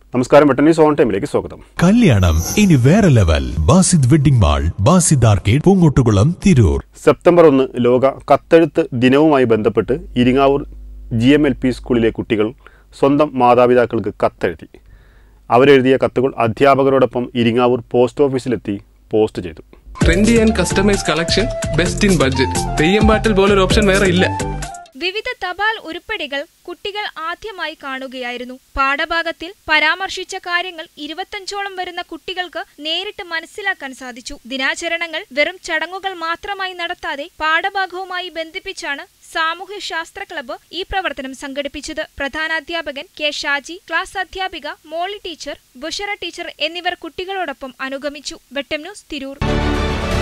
നമസ്കാരം, Vettan news on ടൈമിലേക്ക് സ്വാഗതം. കല്യാണം ഇനി വേറെ level. Basid wedding mall, Basid arcade, Poongottukulam, Tirur. September 1 ലോക കത്തെഴുത്ത് ദിനവുമായി ബന്ധപ്പെട്ട് ഇരിങ്ങാവൂർ GMLP സ്കൂളിലെ കുട്ടികൾ സ്വന്തം മാതാപിതാക്കൾക്ക് കത്തെഴുതി. അവരെഴുതിയ കത്തുകൾ അധ്യാപകരോടൊപ്പം ഇരിങ്ങാവൂർ പോസ്റ്റ് ഓഫീസിലെത്തി പോസ്റ്റ് ചെയ്തു. Trendy and customise collection, best in budget. Theyyam പാട്ടിൽ പോലൊരു ഓപ്ഷൻ വേറെ ഇല്ല. വിവിധ തപാൽ ഉരുപ്പടികൾ കുട്ടികൾ ആദ്യമായി കാണുകയായിരുന്നു. പാഠഭാഗത്തിൽ പരാമർശിച്ച കാര്യങ്ങൾ 25ഓളം വരുന്ന കുട്ടികൾക്ക് നേരിട്ട് മനസ്സിലാക്കാൻ സാധിച്ചു. ദിനാചരണങ്ങൾ വെറും ചടങ്ങുകൾ മാത്രമായി നടത്താതെ പാഠഭാഗവുമായി ബന്ധിപ്പിച്ചാണ് സാമൂഹ്യശാസ്ത്ര ക്ലബ്ബ് ഈ പ്രവർത്തനം സംഘടിപ്പിച്ചത്. പ്രധാനാധ്യാപകൻ K. ഷാജി, ക്ലാസ് അധ്യാപിക മോളി ടീച്ചർ, ബുഷറ ടീച്ചർ എന്നിവർ കുട്ടികളോടൊപ്പം അനുഗമിച്ചു. വെട്ടം ന്യൂസ്, തിരൂർ.